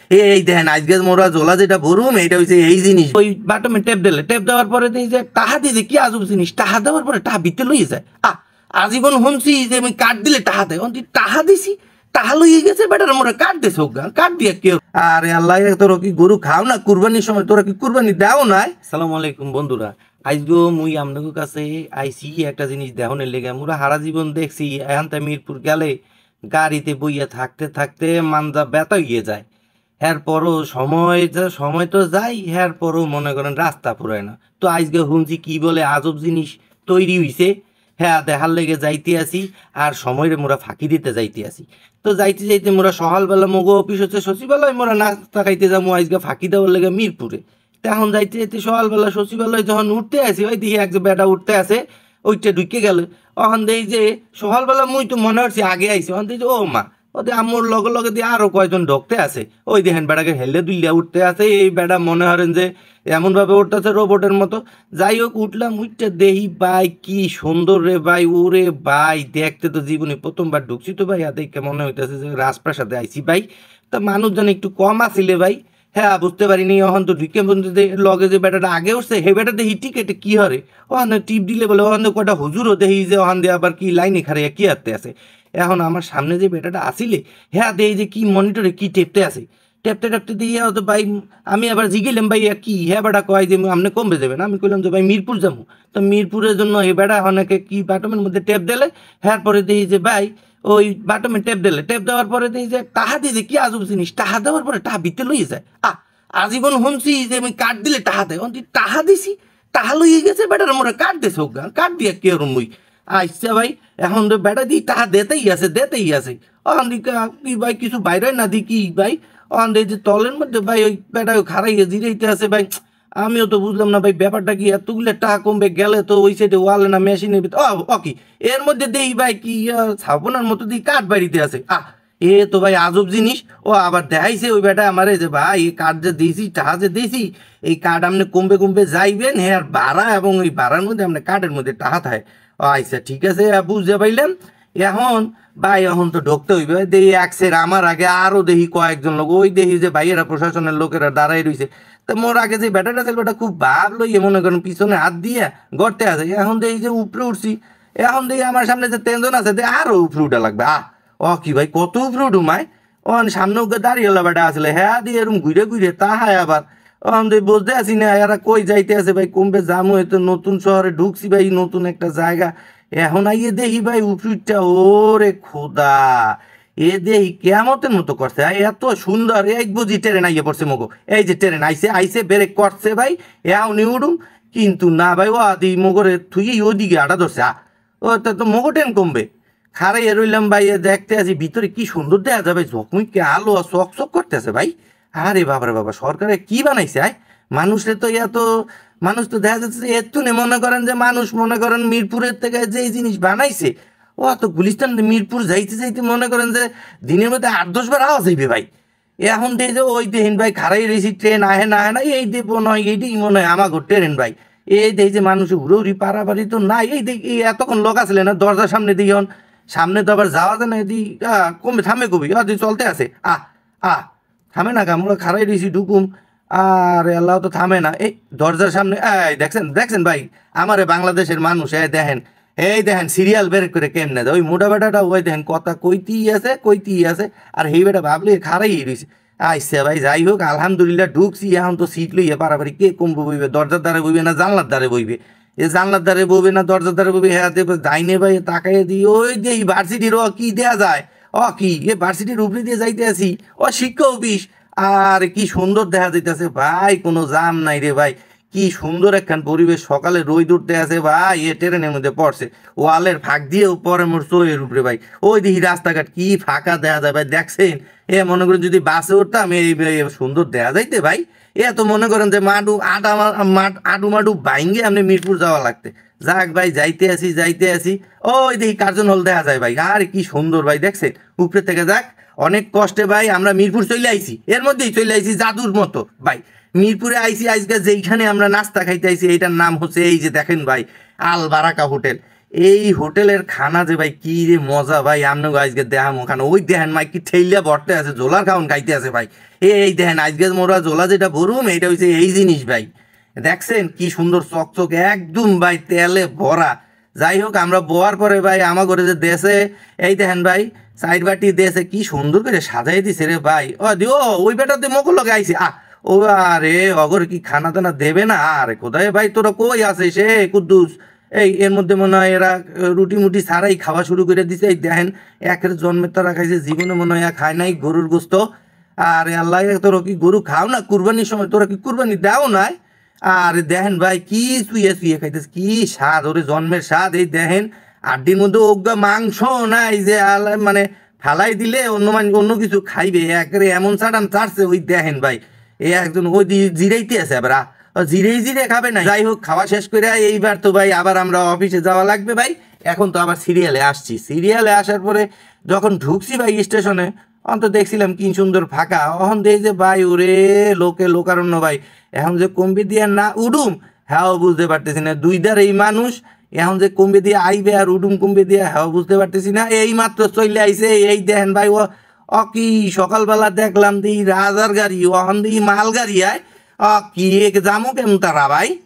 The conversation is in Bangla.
এই দেখেন আজকে মোরা জোলা যেটা ভরুম এটা হচ্ছে এই জিনিস। ওই বাটমে টেপ দিলে, টেপ দেওয়ার পরে দেখি যে টাহা দিয়ে কি আজব জিনিস, টাহা দেওয়ার পরে টাহা ভিতরে লইয়ে যায়। আজীবন শুনছি যে আমি কাঠ দিলে টাহা দেয়, টাহা দিছি, টাহা লইয়ে গেছে বেটার মোরা কাঠ দিয়েছে, কাঠ দিয়ে কেউ। আরে আল্লাহ, তোরা কি গরু খাও না কুরবানির সময়? তোরা কি কুরবানি দাও নাই? সালাম আলাইকুম বন্ধুরা, আজগো মুই আপনাদের কাছে আইসি একটা জিনিস দেহনের লেগে। মোরা হারা জীবন দেখছি এখানটা মিরপুর গেলে গাড়িতে বইয়া থাকতে থাকতে মানজা ব্যথা গিয়ে যায়। এরপরও সময় তো যাই, এরপরও মনে করেন রাস্তা পুরায় না। তো আজকে শুনছি কি বলে আজব জিনিস তৈরি হইছে, হ্যাঁ দেখার লেগে যাইতে আসি, আর সময়ের মোরা ফাঁকি দিতে যাইতে আসি। তো যাইতে যাইতে মোরা সকালবেলা মগো অফিস হচ্ছে সচিবালয়, মোরা নাস্তা খাইতে যাবো আজকে ফাঁকি দেওয়ার লেগে মিরপুরে। তখন যাইতে যাইতে সকালবেলা সচিবালয় যখন উঠতে আসি, ওই দিকে এক বেটা উঠতে আসে, ওইটা ঢুকে গেল। ওখান দেই যে সকালবেলা মুই তো মনে হচ্ছে আগে আইসি, ওখান থেকে ও মা ওদের আম্মুর লগে লগে দিয়ে আরো কয়জন ঢুকতে আসে। ওই দেখেন বেটাকে হেলে দুলিয়া উঠতে আসে। এই বেটা মনে হরেন যে এমনভাবে উঠতেছে রোবটের মতো। যাই হোক উঠলাম, উঠতে দেহি ভাই কি সুন্দর রে ভাই, ওরে ভাই দেখতে তো জীবনে প্রথমবার ঢুকছি তো ভাই, দেখে মনে হইতেছে যে রাজপ্রাসাদে আইসি ভাই। তা মানুষজন একটু কম আসিলে ভাই, হ্যাঁ বুঝতে পারিনি। এখন তো ঢুকে বন্ধুতে লগে যে বেটাটা আগে উঠছে হে বেটা দেখি টিকেটে কি হরে, ওখান টিপ দিলে বলে ওখান কয়টা হুজুরও দেখি যে ওখান দিয়ে আবার কি লাইনে খারাইয়া কি হারতে আছে। এখন আমার সামনে যে বেটাটা আসিলে হ্যাঁ দেখি যে কি মনিটরে কি টেপতে আছে, টেপতে টেপতে দিয়ে তো ভাই আমি আবার জিগেলাম ভাই কি, হ্যাঁ বেটা কয় যে আপনি কমবে যাবেন। আমি কইলাম যে ভাই মিরপুর যাবো। তো মিরপুরের জন্য এই বেটা অনেকে কি বাটমের মধ্যে টেপ দিলে, হ্যাঁ পরে দেখি যে ভাই ওই বাটমে টেপ দিলে, টেপ দেওয়ার পরে দেখি যে টাহা দিয়ে কি আজব জিনিস, টাহা দেওয়ার পরে টাহা ভিতরে লইয়ে যায়। আজীবন শুনছি যে আমি কাঠ দিলে টাহা দেয়, টাহা দিছি, টাহা লইয়ে গেছে বেটার মোরা কাঠ দিয়েছে, কাঠ দিয়ে কে মুই আচ্ছা ভাই। এখন তো বেটা দিই টাহা দেতেই আছে। অন দি কি ভাই কিছু বাইরে না দি কি ভাই, অন দে যে তলের মধ্যে ভাই ওই বেটা খারাইয়ে জিরাইতে আছে ভাই। আমিও তো বুঝলাম না ভাই ব্যাপারটা কি, এতগুলো টাকা কমবে গেলে তো ওই সাইডে ওয়ালে না মেশিনের ভিতরে কি এর মধ্যে দেই ভাই কি ছাপনার মতো দিয়ে কাঠ বাড়িতে আছে। এ তো ভাই আজব জিনিস। ও আবার দেখাইছে ওই বেটা আমারে যে ভাই এই কার্ড যে দিয়েছি, টাকা যে দিয়েছি, এই কার্ড আপনি কমবে কমবে যাইবেন হ্যাঁ ভাড়া, এবং ওই ভাড়ার মধ্যে আপনার কার্ডের মধ্যে টাকা থাকে। আচ্ছা ঠিক আছে বুঝতে পাইলাম। এখন ভাই এখন তো ঢুকতে হইবে, দেখি একসের আমার আগে আরো দেখি কয়েকজন লোক, ওই দেখি যে ভাইয়েরা প্রশাসনের লোকেরা দাঁড়াই রয়েছে। তো মোর আগে যে বেটাটা ছিল বেটা খুব ভাব লইয়ে মনে করেন পিছনে হাত দিয়ে গড়তে আছে। এখন দেখি যে উপরে উঠছি, এখন দেখি আমার সামনে যে তিনজন আছে আরো উপরে উঠা লাগবে। কি ভাই কত উপরে উঠুমায়, সামনে ওকে দাঁড়িয়ে বেটা আসলে হ্যাঁ দিয়ে এরকম ঘুরে ঘুরে তাহায় আবার বুঝতে আসি না এরা কই যাইতে আছে ভাই, কমবে জামু হয়তো নতুন শহরে ঢুকছি ভাই, নতুন একটা জায়গা। এখন আইয়ে দেখি ভাই উপরটা ওরে খোদা, এ দেখি কেমতের মতো করছে এত সুন্দর। এক বুঝি ট্রেন আইয়ে পড়ছে মগো, এই যে ট্রেন আইসে ব্রেক করছে ভাই, এও নি উঠুম কিন্তু না ভাই ও আদি মগরে থুই ওদিকে আটা ধরছে। ও তো মগো ট্রেন কমবে খারাইয়া রইলাম ভাই। দেখতে আছি ভিতরে কি সুন্দর দেখা যাবে, ঝকমিকে আলো চক চক করতেছে ভাই। আরে বাবারে বাবা, সরকারে কি বানাইছে মানুষের তো মানুষ তো দেখা যাচ্ছে এত নে মনে করেন যে মানুষ মনে করেন মিরপুরের থেকে যে জিনিস বানাইছে, ও তো গুলিস্তান মিরপুর যাইতে যাইতে মনে করেন যে দিনের মধ্যে 8-10 বার আওয়াজ হইবে ভাই। এখন দেখি যে ওই দেখেন ভাই খারাই রয়েছি ট্রেন আহে না এই দেব নয় এইটাই মনে হয় আমাকে ট্রেন ভাই। এই দেখি যে মানুষ উড়ি পারাপারি তো নাই, এই দেখি এতক্ষণ লোক আসলে না দরজার সামনে দিই, সামনে তো আবার যাওয়া যায় না, এদি কমবে থামে কবি চলতে আছে থামে না আমরা খারাই রয়েছি ঢুকুম, আর আল্লাহ তো থামে না। এই দরজার সামনে দেখছেন ভাই আমারে বাংলাদেশের মানুষ দেখেন সিরিয়াল বের করে কেমনে ওই মোটা বেটাটা ওই দেখেন কথা কইতেই আছে, আর এই বেটা ভাবলে খারাই রয়েছে। আচ্ছা ভাই যাই হোক আলহামদুলিল্লাহ ঢুকছি। এখন তো সিট লইয়া পারাপারি কে কমবো বইবে, দরজার দ্বারে বইবে না জানলার দ্বারে বইবে, জানলার দ্বারে বইবে না দরজার দ্বারে বইবে, হ্যাঁ দেবে যাইনে ভাই তাকাই দিই ওই যে ভার্সিটির কি দেয়া যায় কি ভার্সিটির উপরে দিয়ে যাইতে আসি শিক্ষা অফিস। আর কি সুন্দর দেখা যাইতেছে ভাই, কোনো জাম নাই রে ভাই, কি সুন্দর একখান পরিবেশ। সকালে রোদ উঠতে আছে ভাই, এ ট্রেনের মধ্যে পড়ছে ওয়ালের ফাঁক দিয়েও পরে মোর চোখের উপরে ভাই। ওই দেখি রাস্তাঘাট কি ফাঁকা দেখা যায় ভাই, দেখছেন মনে করেন যদি বাসে উঠতাম এই সুন্দর দেখা যাইতে ভাই। তো মনে করেন যে আডু মাডু বাইঙ্গে আপনি মিরপুর যাওয়া লাগতে। যাক ভাই যাইতে আসি ওই দেখি কার্জন হল দেখা যায় ভাই, আর কি সুন্দর ভাই দেখছেন উপরে থেকে। যাক অনেক কষ্টে ভাই আমরা মিরপুর চলে আইছি, এর মধ্যেই চলে আইছি জাদুর মতো ভাই। মিরপুরে আইছি আজকে যেইখানে আমরা নাস্তা খাইতে আইছি এইটার নাম হচ্ছে এই যে দেখেন ভাই আল বারাকা হোটেল। এই হোটেলের খানা যে ভাই কি রে মজা ভাই, আমনে আজকে দেখাম ওখানে ওই দেখেন ভাই কি ঠেইলা বটতে আছে, জোলার খাওন খাইতে আছে ভাই। এই দেখেন আজকে মোরা জোলা যেটা ভরুম এইটা হচ্ছে এই জিনিস ভাই, দেখছেন কি সুন্দর চকচক একদম ভাই তেলে ভরা। যাই হোক আমরা বোয়ার পরে ভাই আমার ঘরে যে দেশে এই দেখেন ভাই সাইড বাটি দেশে কি সুন্দর করে সাজাই দিছে রে ভাই। ও দিও ওই বেটাতে মকল লগে আইছে ও আরে অগর কি খানা দানা দেবে না? আরে কোথায় ভাই তোরা কই আছে সে কুদ্দুস? এই এর মধ্যে মনে হয় এরা রুটি মুটি ছাড়াই খাওয়া শুরু করে দিছে। এই দেখেন একের জন্মের তারা খাইছে, জীবনে মনে হয় খায় নাই গরুর গোস্ত। আরে আল্লাহ তোরা কি গরু খাও না কুরবানির সময়? তোরা কি কুরবানি দাও নাই? আর দেখেন ভাই কি শুয়ে শুয়ে খাইতেছে, কি স্বাদ ওরে জন্মের স্বাদ। এই দেখেন আড্ডির মধ্যে অজ্ঞা মাংস নাই যে মানে ফালাই দিলে অন্য কিছু খাইবে, একেবারে এমন চাটান চাটছে। ওই দেখেন ভাই এই একজন ওই জিরাইতে আছে আবার জিরে খাবে না। যাই হোক খাওয়া শেষ করে এইবার তো ভাই আবার আমরা অফিসে যাওয়া লাগবে ভাই। এখন তো আবার সিরিয়ালে আসছি, সিরিয়ালে আসার পরে যখন ঢুকছি ভাই স্টেশনে অন্ত দেখছিলাম কি সুন্দর ফাঁকা। এখন দেখি যে ভাই ওরে লোকারণ্য ভাই। এখন যে কম্বি দিয়ে না উডুম হ্যাঁ বুঝতে পারতেছি না, দুই ধার এই মানুষ এখন যে কম্বি দিয়ে আইবে আর উডুম কম্বি দিয়ে হ্যাঁ বুঝতে পারতেছি না। এই মাত্র চলে আইছে এই দেখেন ভাই কি সকালবেলা দেখলাম দিই রাজার গাড়ি, ওখান দিই মাল গাড়ি আয় কি জামু কেমন তারা ভাই।